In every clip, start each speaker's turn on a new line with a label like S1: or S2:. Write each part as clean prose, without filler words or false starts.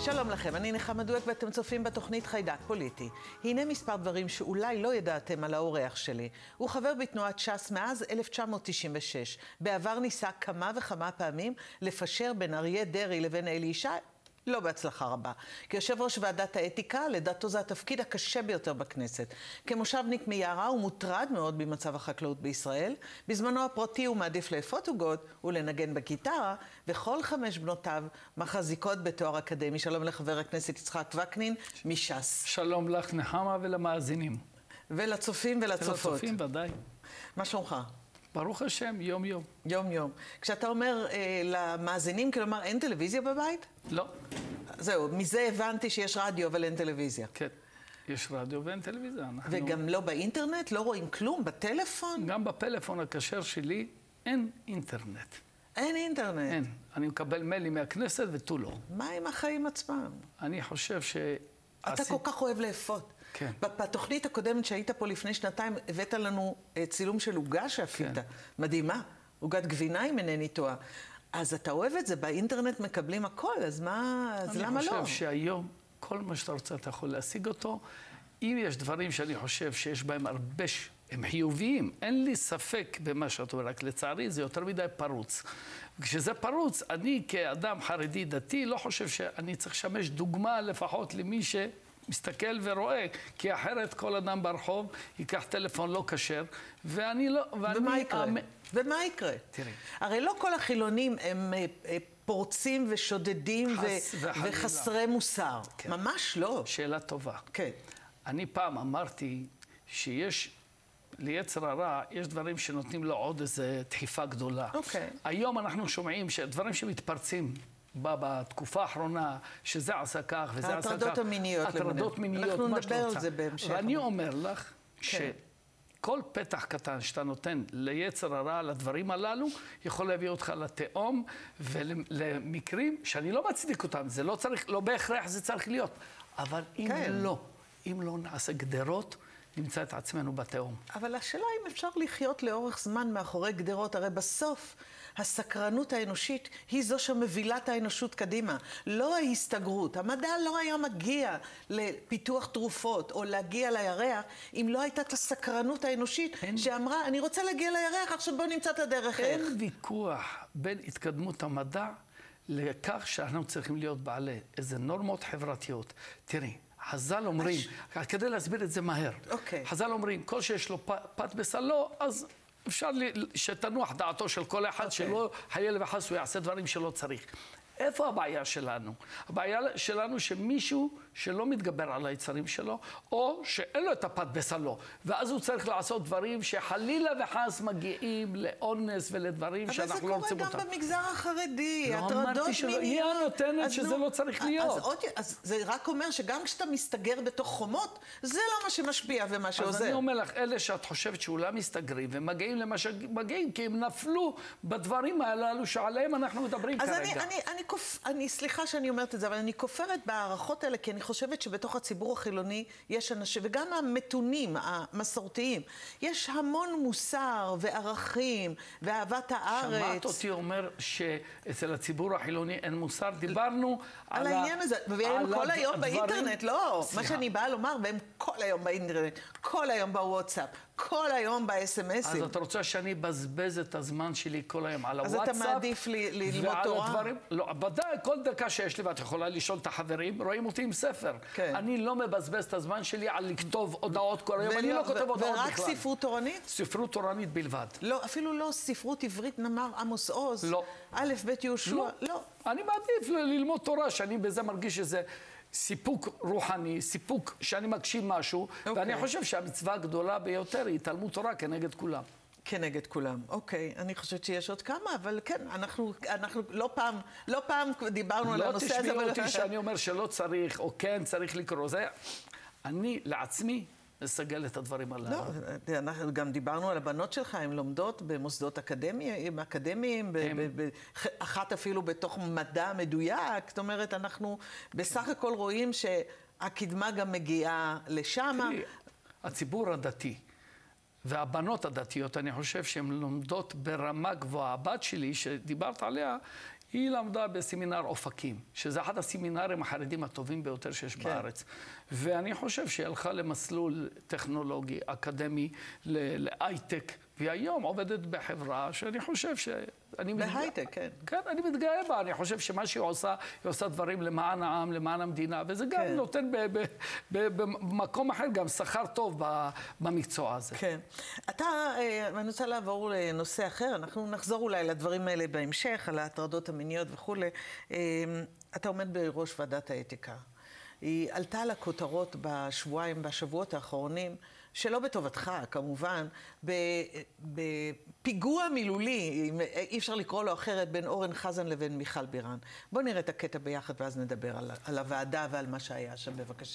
S1: שלום לכם, אני נחמה דואק ואתם צופים בתוכנית חיידק פוליטי. הנה מספר דברים שאולי לא ידעתם על האורח שלי. הוא חבר בתנועת ש"ס מאז 1996. בעבר ניסה כמה וכמה פעמים לפשר בין אריה דרעי לבין אלי ישי, לא בהצלחה רבה. כיושב ראש ועדת האתיקה, לדעתו זה התפקיד הקשה ביותר בכנסת. כמושבניק מיערה הוא מוטרד מאוד במצב החקלאות בישראל. בזמנו הפרטי הוא מעדיף לאפות עוגות ולנגן בגיטרה, וכל 5 בנותיו מחזיקות בתואר אקדמי. שלום לחבר הכנסת יצחק וקנין מש"ס.
S2: שלום לך נחמה ולמאזינים.
S1: ולצופים ולצופות.
S2: ולצופים ודאי.
S1: מה שלומך?
S2: ברוך השם, יום יום.
S1: יום יום. כשאתה אומר למאזינים, כלומר אין טלוויזיה בבית?
S2: לא.
S1: זהו, מזה הבנתי שיש רדיו אבל אין טלוויזיה.
S2: כן, יש רדיו ואין טלוויזיה.
S1: וגם לא באינטרנט? לא רואים כלום? בטלפון?
S2: גם בפלאפון הכשר שלי אין אינטרנט.
S1: אין אינטרנט?
S2: אין. אני מקבל מיילים מהכנסת ותו לא.
S1: מה עם החיים עצמם?
S2: אני חושב ש...
S1: אתה כל כך אוהב לאפות.
S2: כן.
S1: בתוכנית הקודמת שהיית פה לפני שנתיים, הבאת לנו צילום של עוגה שאפית.
S2: כן.
S1: מדהימה. עוגת גבינה אם אינני טועה. אז אתה אוהב את זה, באינטרנט מקבלים הכל, אז מה, אז למה לא?
S2: אני חושב שהיום כל מה שאתה רוצה אתה יכול להשיג אותו. אם יש דברים שאני חושב שיש בהם הרבה, הם חיוביים, אין לי ספק במה שאתה אומר, רק לצערי זה יותר מדי פרוץ. כשזה פרוץ, אני כאדם חרדי דתי לא חושב שאני צריך לשמש דוגמה לפחות למי שמסתכל ורואה, כי אחרת כל אדם ברחוב ייקח טלפון לא כשר, ואני לא...
S1: ומה יקרה? ומה יקרה?
S2: תראי.
S1: הרי לא כל החילונים הם פורצים ושודדים וחסרי מוסר.
S2: כן.
S1: ממש לא.
S2: שאלה טובה.
S1: כן.
S2: אני פעם אמרתי שיש, ליצר הרע, יש דברים שנותנים לו עוד איזו דחיפה גדולה.
S1: אוקיי.
S2: היום אנחנו שומעים שדברים שמתפרצים בתקופה האחרונה, שזה עשה כך וזה עשה כך.
S1: הטרדות המיניות.
S2: הטרדות מיניות,
S1: אנחנו
S2: מה שאתה
S1: נדבר
S2: רוצה.
S1: על זה בהמשך.
S2: ואני אומר לך
S1: כן.
S2: כל פתח קטן שאתה נותן ליצר הרע לדברים הללו, יכול להביא אותך לתהום ולמקרים שאני לא מצדיק אותם. זה לא צריך, לא בהכרח זה צריך להיות. אבל אם
S1: כן.
S2: אם לא נעשה גדרות, נמצא את עצמנו בתהום.
S1: אבל השאלה אם אפשר לחיות לאורך זמן מאחורי גדרות, הרי בסוף הסקרנות האנושית היא זו שמבילה את האנושות קדימה. לא ההסתגרות. המדע לא היה מגיע לפיתוח תרופות או להגיע לירח, אם לא הייתה את הסקרנות האנושית שאמרה, אני רוצה להגיע לירח, עכשיו בוא נמצא את הדרך.
S2: אין ויכוח בין התקדמות המדע לכך שאנחנו צריכים להיות בעלי איזה נורמות חברתיות. תראי, חז"ל אומרים, כדי להסביר את זה מהר, חז"ל אומרים, כל שיש לו פת בסלו, אז אפשר שתנוח דעתו של כל אחד שלא חלילה וחס הוא יעשה דברים שלא צריך. איפה הבעיה שלנו? הבעיה שלנו שמישהו שלא מתגבר על היצרים שלו, או שאין לו את הפת בסלו, ואז הוא צריך לעשות דברים שחלילה וחס מגיעים לאונס ולדברים שאנחנו לא רוצים אותם.
S1: אבל זה קורה גם במגזר החרדי,
S2: לא
S1: הטרדות
S2: אמרתי שלא,
S1: מיניות.
S2: היא הנותנת שזה לא צריך להיות.
S1: אז זה רק אומר שגם כשאתה מסתגר בתוך חומות, זה לא מה שמשפיע ומה שעוזר.
S2: אז אני אומר לך, אלה שאת חושבת שאולי מסתגרים ומגיעים למה שמגיעים, כי הם נפלו בדברים הללו שעליהם אנחנו מדברים כרגע.
S1: אז סליחה שאני אומרת את זה, אבל אני כופרת בהערכות האלה, כי אני חושבת שבתוך הציבור החילוני יש אנשים, וגם המתונים, המסורתיים, יש המון מוסר וערכים ואהבת הארץ.
S2: שמעת אותי אומר שאצל הציבור החילוני אין מוסר? דיברנו
S1: על העניין הזה, והם כל היום באינטרנט, לא, מה שאני באה לומר, והם כל היום באינטרנט, כל היום בוואטסאפ, כל היום ב-SMSים.
S2: אז אתה רוצה שאני בזבז את הזמן שלי כל היום על הוואטסאפ?
S1: אז אתה מעדיף ללמוד תורה?
S2: לא, ודאי, כל דקה שיש לי, ואת יכולה לשאול את החברים, רואים אותי עם ספר.
S1: כן.
S2: אני לא מבזבז את הזמן שלי על לכתוב הודעות כל היום, אני לא כותב הודעות בכלל.
S1: ורק ספרות תורנית?
S2: ספרות תורנית בלבד.
S1: לא, אפילו לא ספרות עברית, נאמר עמוס עוז.
S2: לא.
S1: א' ב' יהושע. לא.
S2: אני מעדיף ללמוד תורה, שאני בזה מרגיש שזה סיפוק רוחני, סיפוק שאני מקשיב משהו, ואני חושב שהמצווה הגדולה ביותר היא תלמוד תורה כנגד כולם.
S1: כנגד כולם, אוקיי. אני חושבת שיש עוד כמה, אבל כן, אנחנו לא פעם דיברנו על הנושא הזה.
S2: לא תשמעו אותי שאני אומר שלא צריך, או כן צריך לקרוא. אני לעצמי לסגל את הדברים הללו.
S1: לא, אנחנו גם דיברנו על הבנות שלך, הן לומדות במוסדות אקדמיים, אחת אפילו בתוך מדע מדויק. זאת אומרת, אנחנו בסך הכל רואים שהקדמה גם מגיעה לשם.
S2: תראי, הציבור הדתי והבנות הדתיות, אני חושב שהן לומדות ברמה גבוהה. הבת שלי, שדיברת עליה, היא למדה בסמינר אופקים, שזה אחד הסמינרים החרדים הטובים ביותר שיש בארץ. ואני חושב שהיא הלכה למסלול טכנולוגי, אקדמי, להייטק, והיום עובדת בחברה שאני חושב
S1: בהייטק, כן.
S2: כן, אני מתגאה בה. אני חושב שמה שהיא עושה, היא עושה דברים למען העם, למען המדינה, וזה גם נותן במקום אחר גם שכר טוב במקצוע הזה.
S1: כן. אני רוצה לעבור לנושא אחר, אנחנו נחזור אולי לדברים האלה בהמשך, על ההטרדות המיניות וכו'. אתה עומד בראש ועדת האתיקה. היא עלתה לכותרות בשבועות האחרונים, שלא בטובתך, כמובן, בפיגוע מילולי, אי אפשר לקרוא לו אחרת, בין אורן חזן לבין מיכל בירן. בוא נראה את הקטע ביחד ואז נדבר על הוועדה ועל מה שהיה שם, בבקשה.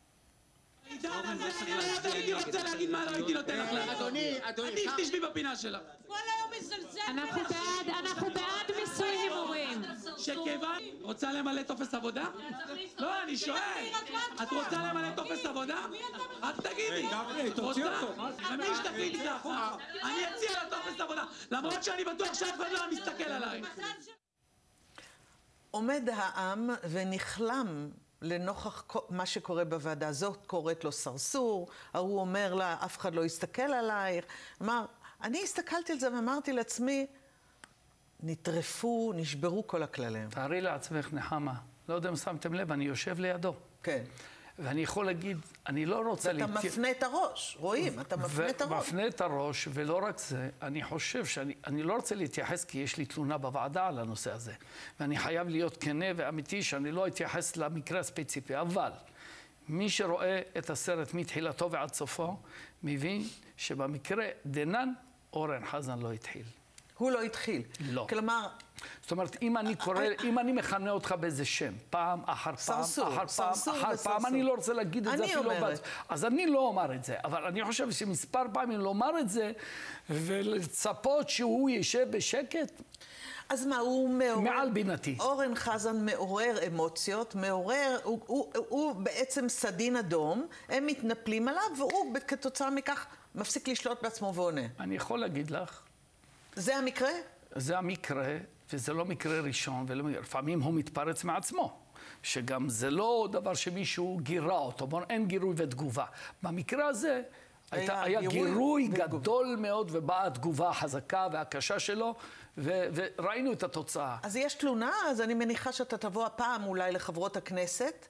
S3: אני רוצה להגיד מה לא הייתי נותן לך לעשות. אדוני, תשבי בפינה שלך.
S4: כל היום מזלזל. אנחנו בעד מיסוי הימורים.
S3: שכיוון, רוצה למלא טופס עבודה? לא, אני שואל. את רוצה למלא טופס עבודה? רק תגידי. רוצה? ומי שתגיד איתך? אני אציע לה טופס עבודה. למרות שאני בטוח שאף אחד לא מסתכל עליי.
S1: עומד העם ונכלם לנוכח מה שקורה בוועדה. זאת קוראת לו סרסור, הוא אומר לה, אף אחד לא יסתכל עלייך. אמר, אני הסתכלתי על זה ואמרתי לעצמי, נטרפו, נשברו כל הכללים.
S2: תארי לעצמך, נחמה, לא יודע אם שמתם לב, אני יושב לידו.
S1: כן.
S2: ואני יכול להגיד, אני לא רוצה...
S1: ואתה מפנה את הראש, רואים, אתה מפנה את הראש.
S2: מפנה את הראש, ולא רק זה, אני חושב שאני לא רוצה להתייחס, כי יש לי תלונה בוועדה על הנושא הזה. ואני חייב להיות כנה ואמיתי שאני לא אתייחס למקרה הספציפי. אבל מי שרואה את הסרט מתחילתו ועד סופו, מבין שבמקרה דנן, אורן חזן לא התחיל.
S1: הוא לא התחיל.
S2: לא.
S1: כלומר...
S2: זאת אומרת, אם אני מכנה אותך באיזה שם, פעם אחר פעם, אחר פעם, אני לא רוצה להגיד את זה אפילו... אז אני לא אומר את זה, אבל אני חושב שמספר פעמים לומר את זה, ולצפות שהוא יישב בשקט,
S1: אז מה, הוא מעורר...
S2: מעל בינתי.
S1: אורן חזן מעורר אמוציות, הוא בעצם סדין אדום, הם מתנפלים עליו, והוא כתוצאה מכך מפסיק לשלוט בעצמו ועונה.
S2: אני יכול להגיד לך...
S1: זה המקרה?
S2: זה המקרה, וזה לא מקרה ראשון, ולפעמים הוא מתפרץ מעצמו, שגם זה לא דבר שמישהו גירה אותו, בוא, אין גירוי ותגובה. במקרה הזה היה גירוי גדול מאוד, ובאה התגובה החזקה והקשה שלו, וראינו את התוצאה.
S1: אז יש תלונה, אז אני מניחה שאתה תבוא הפעם אולי לחברות הכנסת,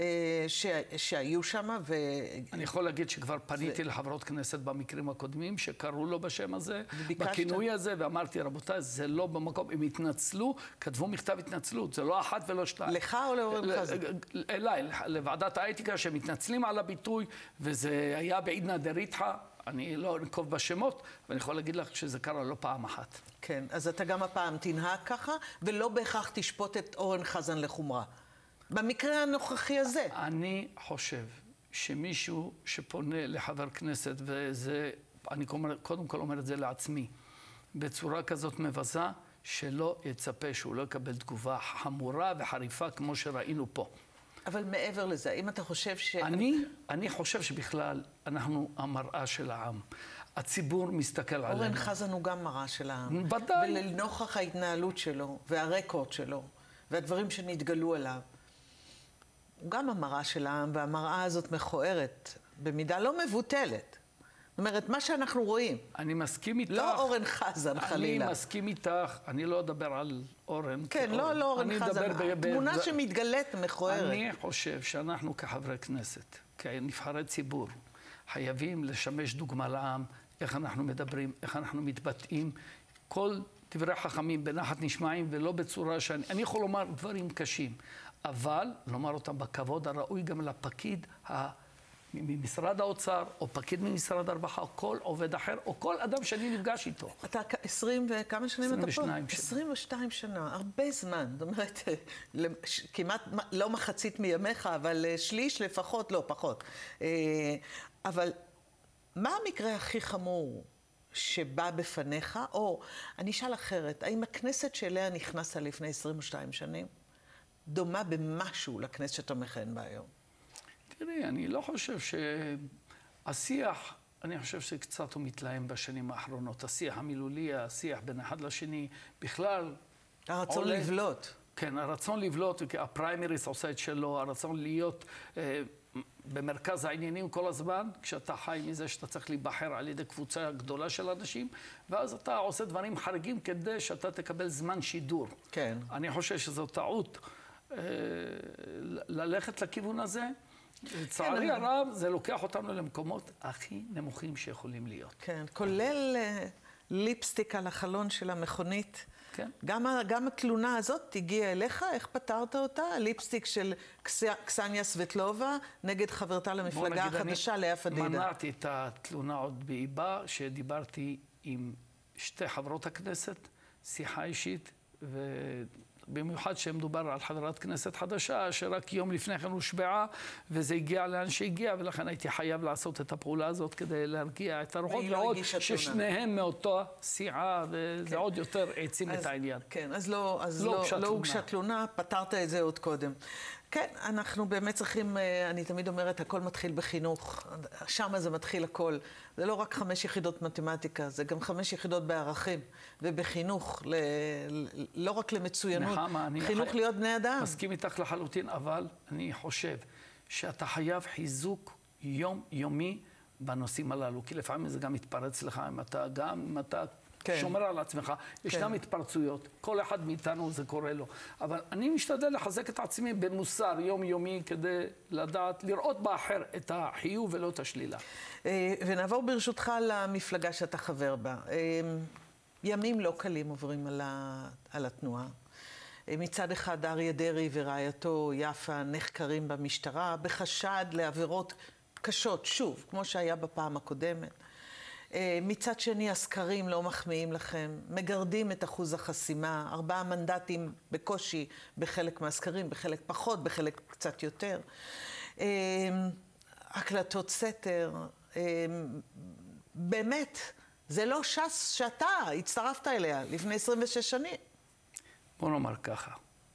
S1: שהיו שם
S2: אני יכול להגיד שכבר פניתי לחברות כנסת במקרים הקודמים שקראו לו בשם הזה, בכינוי הזה, ואמרתי, רבותיי, זה לא במקום, הם התנצלו, כתבו מכתב התנצלות, זה לא אחת ולא שתיים.
S1: לך או לאורן חזן?
S2: אליי, לוועדת האתיקה שמתנצלים על הביטוי, וזה היה בעידנא דריתחא, אני לא אנקוב בשמות, ואני יכול להגיד לך שזה קרה לא פעם אחת.
S1: כן, אז אתה גם הפעם תנהג ככה, ולא בהכרח תשפוט את אורן חזן לחומרה. במקרה הנוכחי הזה.
S2: אני חושב שמישהו שפונה לחבר כנסת, וזה, אני קודם כל אומר את זה לעצמי, בצורה כזאת מבזה, שלא יצפה שהוא לא יקבל תגובה חמורה וחריפה כמו שראינו פה.
S1: אבל מעבר לזה, אם אתה חושב ש...
S2: אני חושב שבכלל אנחנו המראה של העם. הציבור מסתכל עלינו.
S1: אורן חזן הוא גם מראה של העם.
S2: ודאי.
S1: ולנוכח ההתנהלות שלו, והרקורד שלו, והדברים שנתגלו עליו, הוא גם המראה של העם, והמראה הזאת מכוערת, במידה לא מבוטלת. זאת אומרת, מה שאנחנו רואים.
S2: אני מסכים איתך.
S1: לא אורן חזן, חלילה.
S2: אני מסכים איתך, אני לא אדבר על אורן.
S1: כן, לא אורן חזן. תמונה שמתגלית מכוערת.
S2: אני חושב שאנחנו כחברי כנסת, כנבחרי ציבור, חייבים לשמש דוגמה לעם, איך אנחנו מדברים, איך אנחנו מתבטאים. כל דברי חכמים בנחת נשמעים, ולא בצורה אני יכול לומר דברים קשים. אבל לומר אותם בכבוד הראוי גם לפקיד ממשרד האוצר, או פקיד ממשרד הרווחה, או כל עובד אחר, או כל אדם שאני נפגש איתו.
S1: אתה 20 וכמה שנים אתה פה?
S2: 22 שנה.
S1: 22 שנה, הרבה זמן. זאת אומרת, כמעט לא מחצית מימיך, אבל שליש לפחות, לא פחות. אבל מה המקרה הכי חמור שבא בפניך? או, אני אשאל אחרת, האם הכנסת שאליה נכנסת לפני 22 שנים, דומה במשהו לכנסת שאתה מכהן בה היום?
S2: תראי, אני לא חושב שהשיח, אני חושב שקצת הוא מתלהם בשנים האחרונות. השיח המילולי, השיח בין אחד לשני, בכלל
S1: הרצון לבלוט.
S2: כן, הרצון לבלוט, הפריימריס עושה את שלו, הרצון להיות במרכז העניינים כל הזמן, כשאתה חי מזה שאתה צריך להיבחר על ידי קבוצה גדולה של אנשים, ואז אתה עושה דברים חריגים כדי שאתה תקבל זמן שידור.
S1: כן.
S2: אני חושב שזו טעות ללכת לכיוון הזה. לצערי הרב, זה לוקח אותנו למקומות הכי נמוכים שיכולים להיות.
S1: כן, כולל ליפסטיק על החלון של המכונית.
S2: כן.
S1: גם התלונה הזאת הגיעה אליך, איך פתרת אותה? ליפסטיק של קסניה סבטלובה נגד חברתה למפלגה החדשה, לאה פדידה.
S2: מנעתי את התלונה עוד באיבה, שדיברתי עם שתי חברות הכנסת, שיחה אישית, ובמיוחד שמדובר על חברת כנסת חדשה, שרק יום לפני כן הושבעה, וזה הגיע לאן שהגיע, ולכן הייתי חייב לעשות את הפעולה הזאת כדי להרגיע את הרוחות, ועוד ששניהם מאותה סיעה, וזה עוד יותר העצים את העניין.
S1: כן, אז לא הוגשה תלונה, פתרת את זה עוד קודם. כן, אנחנו באמת צריכים, אני תמיד אומרת, הכל מתחיל בחינוך. שם זה מתחיל הכל. זה לא רק 5 יחידות מתמטיקה, זה גם 5 יחידות בערכים ובחינוך, לא רק למצוינות, חינוך להיות בני אדם.
S2: מסכים איתך לחלוטין, אבל אני חושב שאתה חייב חיזוק יומיומי בנושאים הללו, כי לפעמים זה גם מתפרץ לך, אם אתה שומר על עצמך, ישנם התפרצויות, כל אחד מאיתנו זה קורה לו. אבל אני משתדל לחזק את עצמי במוסר יומיומי כדי לדעת, לראות באחר את החיוב ולא את השלילה.
S1: ונעבור ברשותך למפלגה שאתה חבר בה. ימים לא קלים עוברים על התנועה. מצד אחד אריה דרעי ורעייתו יפה נחקרים במשטרה בחשד לעבירות קשות, שוב, כמו שהיה בפעם הקודמת. מצד שני, הסקרים לא מחמיאים לכם, מגרדים את אחוז החסימה, 4 מנדטים בקושי בחלק מהסקרים, בחלק פחות, בחלק קצת יותר. הקלטות סתר, באמת, זה לא ש"ס שאתה הצטרפת אליה לפני 26 שנים.
S2: בוא נאמר ככה,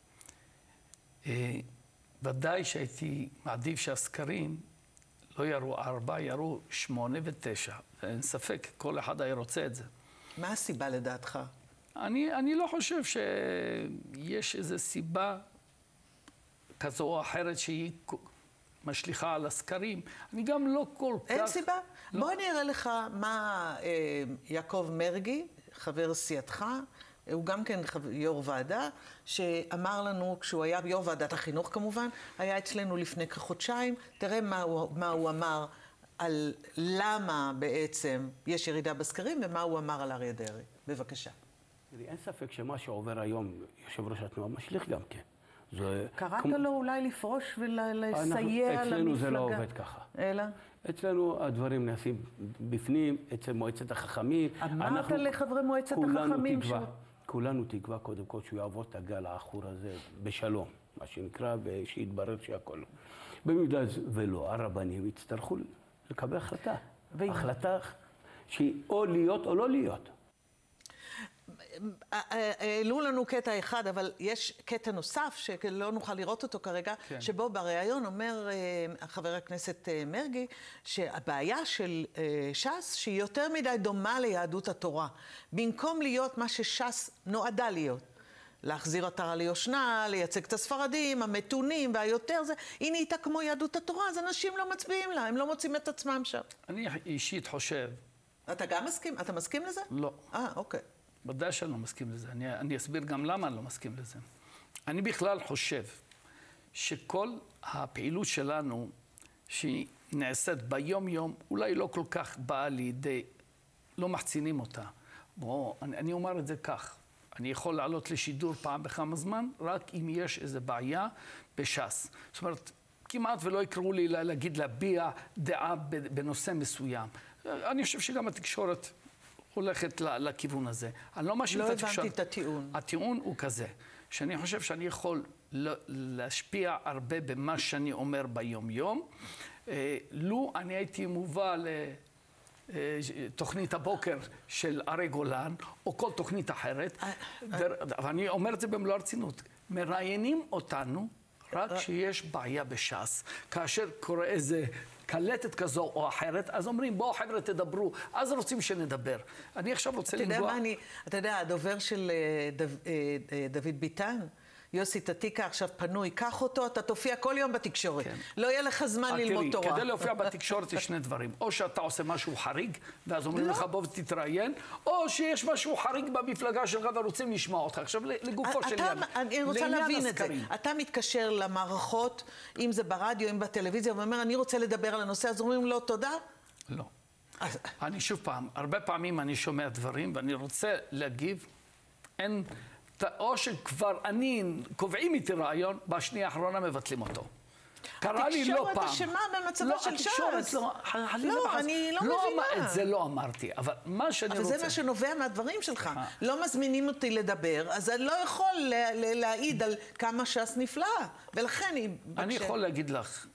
S2: ודאי שהייתי מעדיף שהסקרים לא יראו 4, יראו 8 ו9. אין ספק, כל אחד היה רוצה את זה.
S1: מה הסיבה לדעתך?
S2: אני לא חושב שיש איזו סיבה כזו או אחרת שהיא משליכה על הסקרים. אני גם לא כל כך...
S1: אין סיבה? לא. בוא אני אראה לך מה יעקב מרגי, חבר סיעתך, הוא גם כן יו"ר ועדה, שאמר לנו, כשהוא היה יו"ר ועדת החינוך כמובן, היה אצלנו לפני כחודשיים, תראה מה הוא אמר על למה בעצם יש ירידה בסקרים, ומה הוא אמר על אריה דרעי. בבקשה.
S5: אין ספק שמה שעובר היום, יושב ראש התנועה, משליך גם כן.
S1: קראת לו אולי לפרוש ולסייע למפלגה?
S5: אצלנו זה לא עובד ככה.
S1: אלא?
S5: אצלנו הדברים נעשים בפנים, אצל מועצת החכמים.
S1: אמרת לחברי מועצת החכמים
S5: כולנו תקווה קודם כל שהוא יעבור את הגל העכור הזה בשלום, מה שנקרא, ושיתברר שהכל לא. במידה ולא, הרבנים יצטרכו לקבל החלטה. החלטה שהיא או להיות או לא להיות.
S1: העלו לנו קטע אחד, אבל יש קטע נוסף שלא נוכל לראות אותו כרגע, כן. שבו בריאיון אומר חבר הכנסת מרגי שהבעיה של ש"ס שהיא יותר מדי דומה ליהדות התורה. במקום להיות מה שש"ס נועדה להיות. להחזיר עטרה ליושנה, לייצג את הספרדים, המתונים והיותר זה, היא נהייתה כמו יהדות התורה, אז אנשים לא מצביעים לה, הם לא מוצאים את עצמם שם.
S2: אני אישית חושב...
S1: אתה גם מסכים? אתה מסכים לזה?
S2: לא.
S1: אוקיי.
S2: בוודאי שאני לא מסכים לזה. אני אסביר גם למה אני לא מסכים לזה. אני בכלל חושב שכל הפעילות שלנו, שהיא נעשית ביום-יום, אולי לא כל כך באה לידי, לא מחצינים אותה. אני אומר את זה כך. אני יכול לעלות לשידור פעם בכמה זמן, רק אם יש איזו בעיה בש"ס. זאת אומרת, כמעט ולא יקראו לי להביע דעה בנושא מסוים. אני חושב שגם התקשורת הולכת לכיוון הזה. אני לא מאשים את התקשורת.
S1: לא הבנתי את הטיעון.
S2: הטיעון הוא כזה, שאני חושב שאני יכול להשפיע הרבה במה שאני אומר ביום-יום. לו אני הייתי מובא תוכנית הבוקר של ארי גולן, או כל תוכנית אחרת, ואני אומר את זה במלוא הרצינות, מראיינים אותנו רק שיש בעיה בש"ס. כאשר קורה איזה קלטת כזו או אחרת, אז אומרים, בואו חבר'ה תדברו, אז רוצים שנדבר. אני עכשיו רוצה לנגוע...
S1: אתה יודע, הדובר של דוד ביטן, יוסי תתיקה עכשיו פנוי, קח אותו, אתה תופיע כל יום בתקשורת. כן. לא יהיה לך זמן ללמוד תורה.
S2: כדי להופיע בתקשורת יש שני דברים. או שאתה עושה משהו חריג, ואז אומרים לך בוא ותתראיין, או שיש משהו חריג במפלגה שלך ורוצים לשמוע אותך. עכשיו לגופו של עניין.
S1: אני רוצה להבין את זה. אתה מתקשר למערכות, אם זה ברדיו, אם בטלוויזיה, ואומר, אני רוצה לדבר על הנושא, אז אומרים לו תודה?
S2: לא. אני שוב פעם, הרבה פעמים אני שומע דברים, ואני רוצה להגיב, אין... או שכבר קובעים איתי רעיון, בשנייה האחרונה מבטלים אותו. קרה לי לא פעם.
S1: התקשורת אשמה במצבו של ש"ס.
S2: לא,
S1: אני לא מבינה.
S2: את זה לא אמרתי, אבל מה שאני רוצה...
S1: אבל זה מה שנובע מהדברים שלך. לא מזמינים אותי לדבר, אז אני לא יכול להעיד על כמה ש"ס נפלאה. ולכן
S2: אני יכול להגיד לך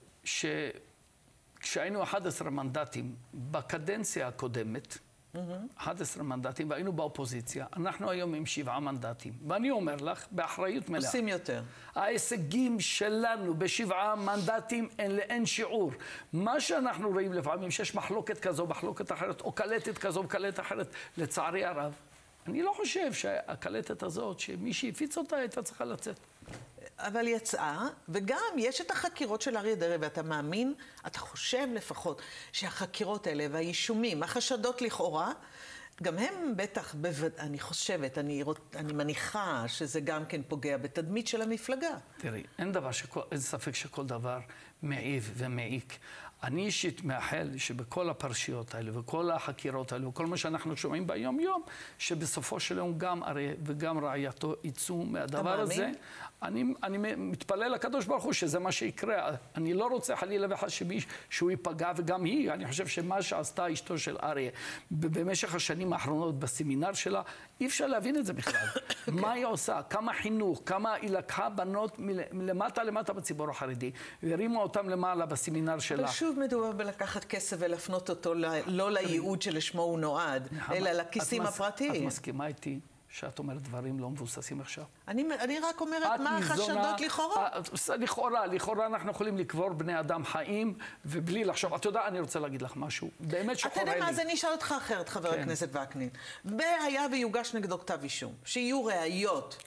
S2: כשהיינו 11 מנדטים בקדנציה הקודמת, 11 מנדטים, והיינו באופוזיציה. אנחנו היום עם 7 מנדטים. ואני אומר לך, באחריות מלאה.
S1: עושים יותר.
S2: ההישגים שלנו ב7 מנדטים אין שיעור. מה שאנחנו רואים לפעמים, שיש מחלוקת כזו, מחלוקת אחרת, או קלטת כזו, קלטת אחרת, לצערי הרב, אני לא חושב שהקלטת הזאת, שמי שהפיץ אותה הייתה צריכה לצאת.
S1: אבל יצאה, וגם יש את החקירות של אריה דרעי, ואתה מאמין, אתה חושב לפחות, שהחקירות האלה והאישומים, החשדות לכאורה, גם הם בטח, אני חושבת, אני מניחה שזה גם כן פוגע בתדמית של המפלגה.
S2: תראי, אין ספק שכל דבר מעיב ומעיק. אני אישית מאחל שבכל הפרשיות האלה וכל החקירות האלה וכל מה שאנחנו שומעים ביום-יום, שבסופו של יום גם אריה וגם רעייתו יצאו מהדבר הזה. אני מתפלל לקדוש ברוך הוא שזה מה שיקרה. אני לא רוצה חלילה וחס שהוא ייפגע, וגם היא. אני חושב שמה שעשתה אשתו של אריה במשך השנים האחרונות בסמינר שלה, אי אפשר להבין את זה בכלל. מה היא עושה? כמה חינוך, כמה היא לקחה בנות למטה בציבור החרדי, והרימה אותם למעלה בסמינר שלה.
S1: אבל שוב מדובר בלקחת כסף ולהפנות אותו לא לייעוד שלשמו הוא נועד, אלא לכיסים הפרטיים.
S2: את מסכימה איתי שאת אומרת דברים לא מבוססים עכשיו?
S1: אני רק אומרת מה החשדות לכאורה.
S2: לכאורה אנחנו יכולים לקבור בני אדם חיים, ובלי לחשוב. אתה יודע, אני רוצה להגיד לך משהו. באמת שחורה לי.
S1: אתה יודע מה, אז אני אשאל אותך אחרת, חבר הכנסת וקנין. והיה ויוגש נגדו כתב אישום, שיהיו ראיות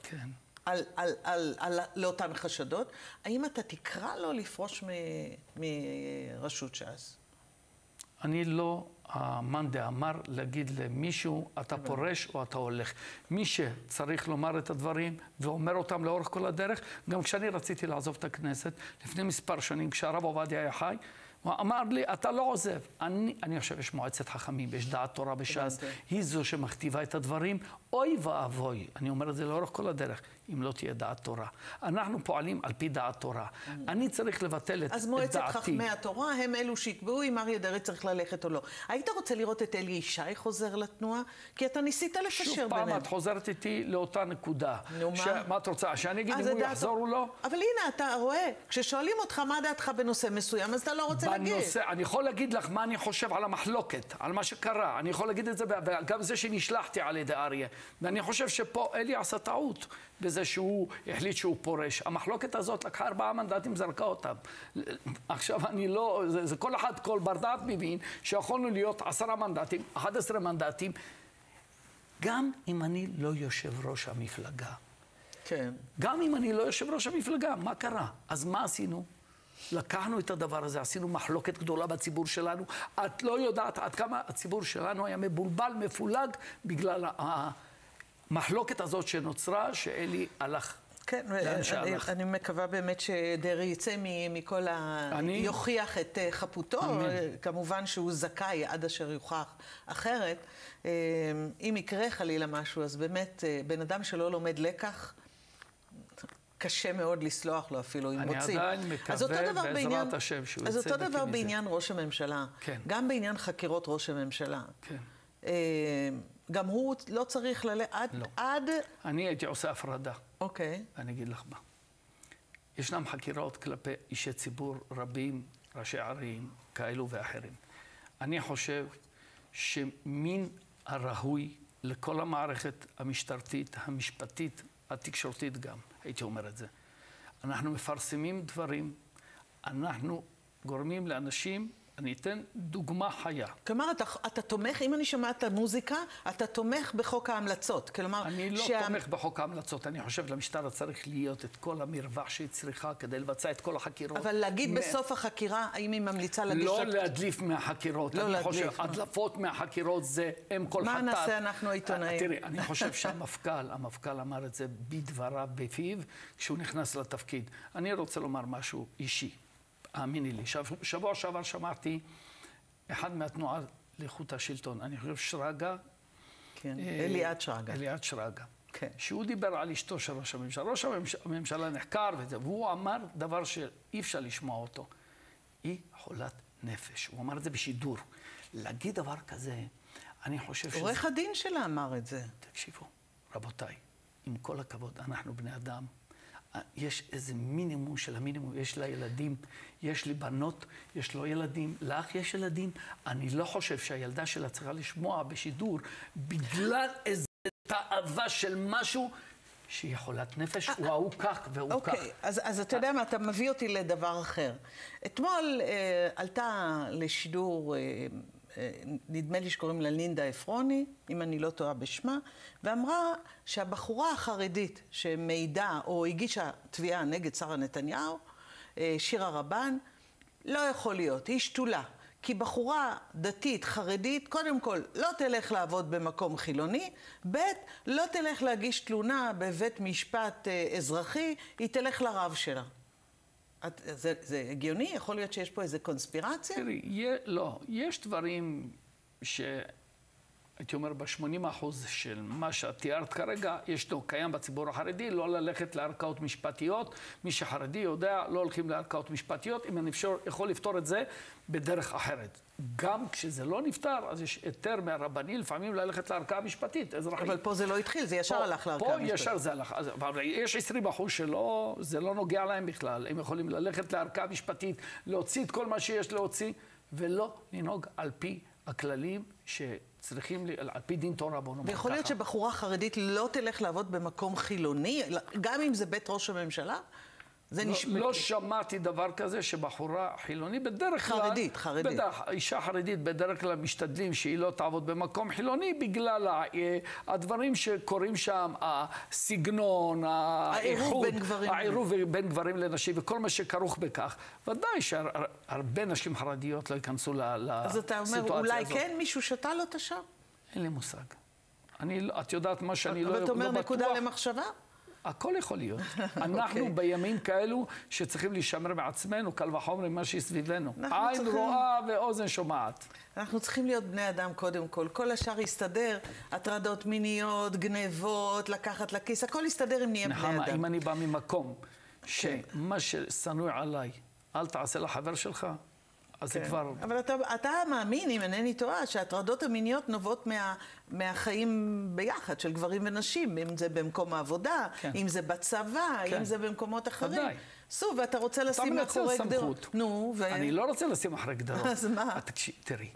S1: לאותן חשדות, האם אתה תקרא לו לפרוש מראשות ש"ס?
S2: אני לא המאן דאמר להגיד למישהו, אתה פורש או אתה הולך. מי שצריך לומר את הדברים ואומר אותם לאורך כל הדרך, גם כשאני רציתי לעזוב את הכנסת, לפני מספר שנים, כשהרב עובדיה היה חי, הוא אמר לי, אתה לא עוזב. אני חושב, יש מועצת חכמים, יש דעת תורה בש"ס, היא זו שמכתיבה את הדברים. אוי ואבוי, אני אומר את זה לאורך כל הדרך, אם לא תהיה דעת תורה. אנחנו פועלים על פי דעת תורה. אני צריך לבטל את דעתי.
S1: אז מועצת חכמי התורה הם אלו שיקבעו אם אריה דרעי צריך ללכת או לא. היית רוצה לראות את אלי ישי חוזר לתנועה? כי אתה ניסית לפשר ביניהם.
S2: שוב פעם, את חוזרת איתי לאותה נקודה. מה את רוצה? שאני אגיד אם הוא יחזור או לא?
S1: אבל הנה, אתה רואה, כששואלים אותך מה דעתך בנושא מסוים, אז אתה לא רוצה להגיד.
S2: אני יכול להגיד לך מה אני חושב על המחלוקת, על מה שקרה. אני יכול להגיד את זה, וגם זה שנשלחתי על ידי אריה. ואני חושב שפה אלי עשה טעות בזה שהוא החליט שהוא פורש. המחלוקת הזאת לקחה 4 מנדטים, זרקה אותם. עכשיו אני לא, זה כל אחד, כל בר דעת מבין שיכולנו להיות 10 מנדטים, 11 מנדטים, גם אם אני לא יושב ראש המפלגה.
S1: כן.
S2: גם אם אני לא יושב ראש המפלגה, מה קרה? אז מה עשינו? לקחנו את הדבר הזה, עשינו מחלוקת גדולה בציבור שלנו. את לא יודעת עד כמה הציבור שלנו היה מבולבל, מפולג, בגלל המחלוקת הזאת שנוצרה, שאלי הלך.
S1: כן, אני מקווה באמת שדרעי יצא מכל יוכיח את חפותו. כמובן שהוא זכאי עד אשר יוכח אחרת. אם יקרה חלילה משהו, אז באמת בן אדם שלא לומד לקח, קשה מאוד לסלוח לו אפילו, אם רוצים.
S2: אני עדיין מקווה בעזרת השם שהוא יצא.
S1: אז אותו דבר בעניין ראש הממשלה.
S2: כן.
S1: גם בעניין חקירות ראש הממשלה.
S2: כן.
S1: גם הוא לא צריך עד...
S2: אני הייתי עושה הפרדה.
S1: אוקיי.
S2: ואני אגיד לך מה. ישנם חקירות כלפי אישי ציבור רבים, ראשי ערים, כאלו ואחרים. אני חושב שמין הראוי לכל המערכת המשטרתית, המשפטית, התקשורתית גם, הייתי אומר את זה. אנחנו מפרסמים דברים, אנחנו גורמים לאנשים אני אתן דוגמה חיה.
S1: כלומר, אתה תומך, אם אני שומעת את המוזיקה, אתה תומך בחוק ההמלצות. כלומר,
S2: אני לא תומך בחוק ההמלצות. אני חושב למשטרה צריך להיות את כל המרווח שהיא צריכה כדי לבצע את כל החקירות.
S1: אבל להגיד בסוף החקירה, האם היא ממליצה להגיש...
S2: לא להדליף מהחקירות. אני חושב, הדלפות מהחקירות זה אם כל חטאת.
S1: מה נעשה אנחנו העיתונאים?
S2: תראי, אני חושב המפכ"ל אמר את זה בדבריו בפיו, כשהוא נכנס לתפקיד. אני רוצה לומר משהו אישי. האמיני לי, שבוע שעבר שמעתי אחד מהתנועה לאיכות השלטון, אני חושב שרגא.
S1: כן, אליעד שרגא.
S2: אליעד שרגא.
S1: כן.
S2: שהוא דיבר על אשתו של ראש הממשלה. ראש הממשלה נחקר וזה, והוא אמר דבר שאי אפשר לשמוע אותו. היא חולת נפש. הוא אמר את זה בשידור. להגיד דבר כזה, אני חושב שזה...
S1: עורך הדין שלה אמר את זה.
S2: תקשיבו, רבותיי, עם כל הכבוד, אנחנו בני אדם. יש איזה מינימום של המינימום, יש לה ילדים, יש לי בנות, יש לו ילדים, לך יש ילדים. אני לא חושב שהילדה שלה צריכה לשמוע בשידור בגלל איזה תאווה של משהו שהיא חולת נפש, הוא ההוא כך והוא כך.
S1: אוקיי, אז אתה יודע מה, אתה מביא אותי לדבר אחר. אתמול עלתה לשידור... נדמה לי שקוראים לה לינדה אפרוני, אם אני לא טועה בשמה, ואמרה שהבחורה החרדית שמעידה או הגישה תביעה נגד שרה נתניהו, שירה רבן, לא יכול להיות, היא שתולה. כי בחורה דתית, חרדית, קודם כל, לא תלך לעבוד במקום חילוני, ב' לא תלך להגיש תלונה בבית משפט אזרחי, היא תלך לרב שלה. זה הגיוני? יכול להיות שיש פה איזו קונספירציה?
S2: תראי, לא. יש דברים הייתי אומר, ב-80% של מה שאת תיארת כרגע, ישנו, קיים בציבור החרדי, לא ללכת לערכאות משפטיות. מי שחרדי יודע, לא הולכים לערכאות משפטיות, אם אני יכול לפתור את זה בדרך אחרת. גם כשזה לא נפתר, אז יש היתר מהרבני, לפעמים ללכת לערכאה משפטית, אזרחית.
S1: אבל פה זה לא התחיל, זה ישר הלך לערכאה משפטית.
S2: פה ישר זה הלך, אבל יש 20% שלא, זה לא נוגע להם בכלל. הם יכולים ללכת לערכאה משפטית, להוציא את כל מה שיש להוציא, ולא לנהוג על פי הכללים שצריכים, על פי דין תורה, בוא נאמר ככה.
S1: ויכול להיות שבחורה חרדית לא תלך לעבוד במקום חילוני, גם אם זה בית ראש הממשלה?
S2: לא שמעתי דבר כזה שבחורה חילוני בדרך כלל...
S1: חרדית.
S2: אישה חרדית בדרך כלל משתדלים שהיא לא תעבוד במקום חילוני בגלל הדברים שקורים שם, הסגנון, העירוב בין גברים לנשים וכל מה שכרוך בכך. ודאי שהרבה נשים חרדיות לא ייכנסו לסיטואציה הזאת.
S1: אז אתה אומר, אולי כן מישהו שתה לו את השם?
S2: אין לי מושג. את יודעת מה שאני לא בטוח.
S1: אבל אתה אומר נקודה למחשבה?
S2: הכל יכול להיות. אנחנו בימים כאלו שצריכים להישמר מעצמנו, קל וחומר ממה שסביבנו. עין רואה ואוזן שומעת.
S1: אנחנו צריכים להיות בני אדם קודם כל. כל השאר יסתדר, הטרדות מיניות, גנבות, לקחת לכיס, הכל יסתדר אם נהיה בני אדם.
S2: נחמה, אם אני בא ממקום שמה ששנוא עליי, אל תעשה לחבר שלך, אז זה כבר...
S1: אבל אתה מאמין, אם אינני טועה, שההטרדות המיניות נובעות מהחיים ביחד, של גברים ונשים, אם זה במקום העבודה, אם זה בצבא, אם זה במקומות אחרים. ודאי. סוף, ואתה רוצה לשים מאחורי גדרות. נו,
S2: אני לא רוצה לשים מאחורי גדרות.
S1: אז מה?
S2: תראי,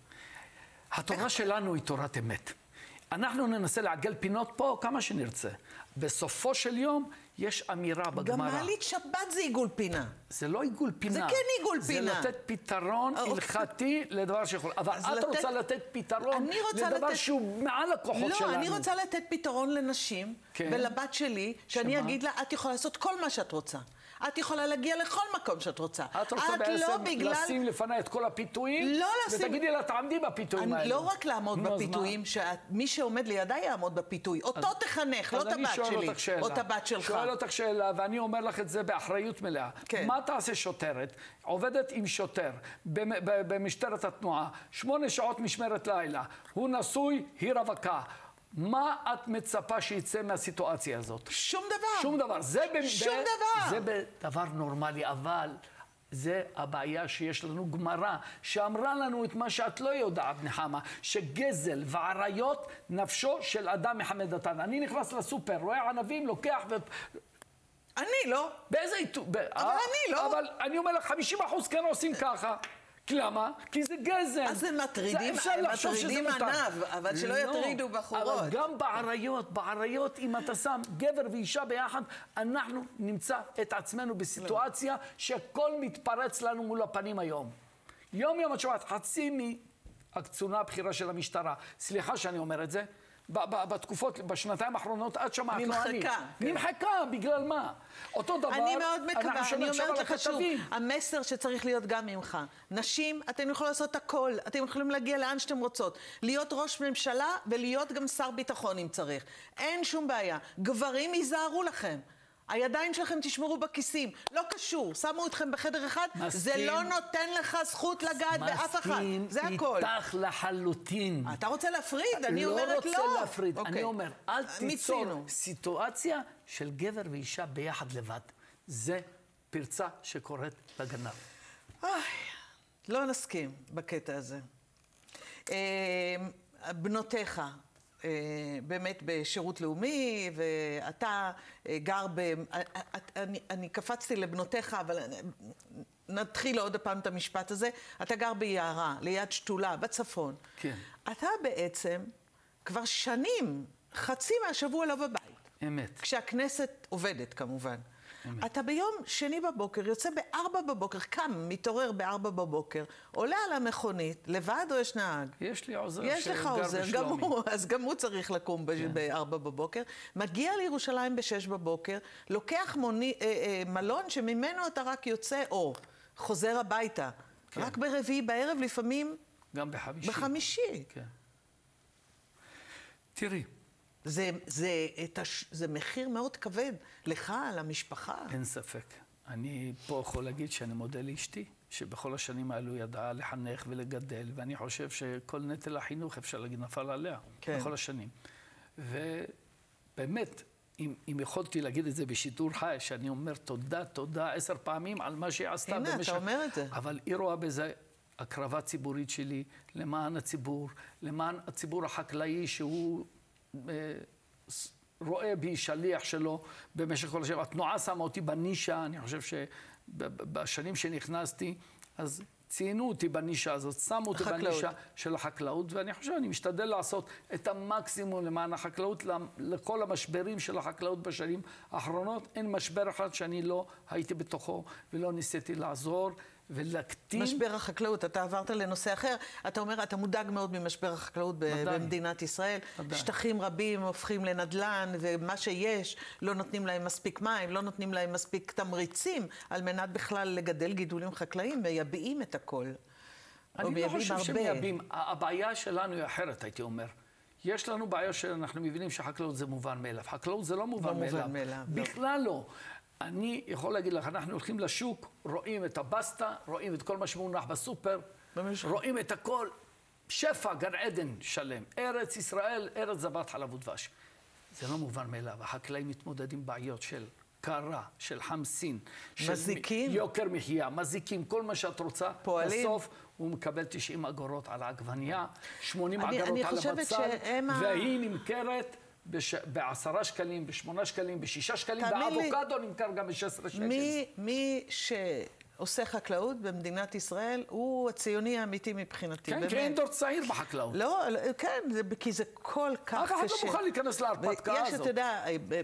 S2: התורה שלנו היא תורת אמת. אנחנו ננסה לעגל פינות פה כמה שנרצה. בסופו של יום יש אמירה בגמרא.
S1: גם מעלית שבת זה עיגול פינה.
S2: זה לא עיגול פינה.
S1: זה כן עיגול פינה.
S2: זה לתת פתרון הלכתי לדבר שיכול. אבל את רוצה לתת פתרון לדבר שהוא מעל הכוחות שלנו.
S1: לא, אני רוצה לתת פתרון לנשים ולבת שלי, שאני אגיד לה, את יכולה לעשות כל מה שאת רוצה. את יכולה להגיע לכל מקום שאת רוצה.
S2: את רוצה בעצם לשים לפני את כל הפיתויים, ותגידי לה, תעמדי בפיתויים האלה.
S1: לא רק לעמוד בפיתויים, שמי שעומד לידה יעמוד בפיתוי. אותו תחנך, לא את הבת שלי, או את הבת שלך.
S2: שואל אותך שאלה, ואני אומר לך את זה באחריות מלאה. מה תעשה שוטרת? עובדת עם שוטר במשטרת התנועה, 8 שעות משמרת לילה. הוא נשוי, היא רווקה. מה את מצפה שיצא מהסיטואציה הזאת?
S1: שום דבר.
S2: שום דבר.
S1: שום דבר.
S2: זה דבר נורמלי, אבל זה הבעיה שיש לנו גמרא, שאמרה לנו את מה שאת לא יודעת, נחמה, שגזל ועריות נפשו של אדם מחמדתן. אני נכנס לסופר, רואה ענבים, לוקח
S1: אני לא.
S2: באיזה עיתון?
S1: אבל אני לא.
S2: אבל אני אומר לך, 50% כן עושים ככה. למה? כי זה גזל.
S1: אז הם מטרידים ענב, אבל שלא יטרידו בחורות.
S2: אבל גם בעריות, אם אתה שם גבר ואישה ביחד, אנחנו נמצא את עצמנו בסיטואציה שכל מתפרץ לנו מול הפנים היום. יום את שומעת, חצי מהקצונה הבכירה של המשטרה, סליחה שאני אומר את זה, בתקופות, בשנתיים האחרונות, את שמעת, לא אני. נמחקה, בגלל מה? אותו דבר,
S1: אני מאוד מקווה, אני אומרת לך שוב, המסר שצריך להיות גם ממך. נשים, אתם יכולים לעשות הכל, אתם יכולים להגיע לאן שאתם רוצות. להיות ראש ממשלה ולהיות גם שר ביטחון אם צריך. אין שום בעיה. גברים ייזהרו לכם. הידיים שלכם תשמרו בכיסים. לא קשור, שמו אתכם בחדר אחד, זה לא נותן לך זכות לגעת באף אחד. זה הכל.
S2: מסכים איתך לחלוטין.
S1: אתה רוצה להפריד? אני אומרת לא.
S2: לא רוצה להפריד. אני אומר, אל תיצור סיטואציה של גבר ואישה ביחד לבד. זה פרצה שקורית לגנב.
S1: לא נסכים בקטע הזה. בנותיך. באמת בשירות לאומי, ואתה גר אני קפצתי לבנותיך, אבל נתחיל עוד הפעם את המשפט הזה. אתה גר ביערה, ליד שתולה, בצפון.
S2: כן. אתה
S1: בעצם כבר שנים, חצי מהשבוע לא בבית.
S2: אמת.
S1: כשהכנסת עובדת, כמובן. אמת. אתה ביום שני בבוקר, יוצא ב4 בבוקר, קם, מתעורר ב4 בבוקר, עולה על המכונית, לבד או יש נהג?
S2: יש לי עוזר
S1: יש לך עוזר, אז גם הוא צריך לקום ב4 בבוקר. מגיע לירושלים ב6 בבוקר, לוקח מלון שממנו אתה רק יוצא, או חוזר הביתה. כן. רק ברביעי בערב, לפעמים...
S2: גם בחמישי.
S1: בחמישי.
S2: כן. תראי.
S1: זה מחיר מאוד כבד לך, למשפחה.
S2: אין ספק. אני פה יכול להגיד שאני מודה לאשתי, שבכל השנים האלו ידעה לחנך ולגדל, ואני חושב שכל נטל החינוך אפשר להגיד נפל עליה, כן. בכל השנים. ובאמת, אם יכולתי להגיד את זה בשידור חי, שאני אומר תודה 10 פעמים על מה שהיא עשתה
S1: במשך... הנה, אתה אומר את זה.
S2: אבל היא רואה בזה הקרבה ציבורית שלי, למען הציבור, למען הציבור החקלאי שהוא... רואה בי שליח שלו במשך כל השנים. התנועה שמה אותי בנישה, אני חושב שבשנים שנכנסתי, אז ציינו אותי בנישה הזאת, שמו אותי בנישה של החקלאות, ואני חושב, אני משתדל לעשות את המקסימום למען החקלאות, לכל המשברים של החקלאות בשנים האחרונות. אין משבר אחד שאני לא הייתי בתוכו ולא ניסיתי לעזור ולהקטין.
S1: משבר החקלאות, אתה עברת לנושא אחר. אתה אומר, אתה מודאג מאוד ממשבר החקלאות במדינת ישראל. שטחים רבים הופכים לנדלן, ומה שיש, לא נותנים להם מספיק מים, לא נותנים להם מספיק תמריצים, על מנת בכלל לגדל גידולים חקלאיים, מייבאים את הכל.
S2: אני לא חושב שמייבאים. הבעיה שלנו היא אחרת, הייתי אומר. יש לנו בעיה שאנחנו מבינים שחקלאות זה מובן מאליו. חקלאות זה לא מובן מאליו. בכלל לא. אני יכול להגיד לך, אנחנו הולכים לשוק, רואים את הבסטה, רואים את כל מה שמונח בסופר, רואים את הכל, שפע, גן עדן שלם, ארץ ישראל, ארץ זבת חלב ודבש. זה לא מובן מאליו, החקלאים מתמודדים בעיות של קרה, של חמסין,
S1: מזיקים,
S2: של יוקר מחיה, מזיקים, כל מה שאת רוצה,
S1: פועלים.
S2: בסוף הוא מקבל 90 אגורות על העגבניה, 80 אגורות על הבצל, והיא נמכרת ב10 שקלים, ב8 שקלים, ב6 שקלים, באבוקדו נמכר גם ב16 שקלים.
S1: מי שעושה חקלאות במדינת ישראל הוא הציוני האמיתי מבחינתי.
S2: כן, כי אין דור צעיר בחקלאות.
S1: לא, כן, כי זה כל כך קשה.
S2: אף אחד לא מוכן להיכנס להרפתקה הזאת.
S1: יש, אתה יודע,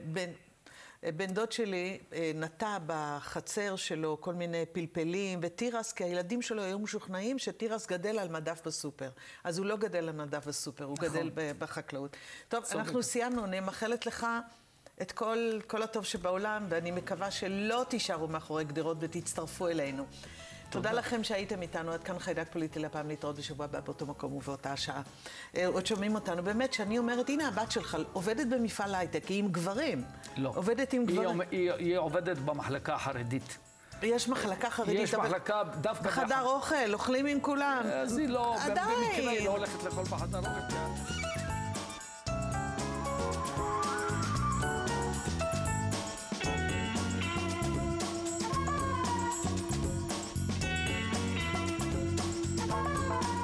S1: בן דוד שלי נטע בחצר שלו כל מיני פלפלים וטירס, כי הילדים שלו היו משוכנעים שטירס גדל על מדף בסופר. אז הוא לא גדל על מדף בסופר, הוא גדל בחקלאות. טוב, אנחנו סיימנו, אני מאחלת לך את כל הטוב שבעולם, ואני מקווה שלא תישארו מאחורי גדרות ותצטרפו אלינו. תודה לכם שהייתם איתנו. עד כאן חיידק פוליטי, לפעם להתראות בשבוע הבא באותו מקום ובאותה השעה. עוד שומעים אותנו. באמת שאני אומרת, הנה הבת שלך עובדת במפעל הייטק, היא עם גברים.
S2: לא.
S1: עובדת עם גברים.
S2: היא עובדת במחלקה החרדית.
S1: יש מחלקה חרדית.
S2: יש מחלקה דווקא...
S1: בחדר אוכל, אוכלים עם כולם.
S2: אז היא לא, במקרה היא לא הולכת לאכול בחדר אוכל.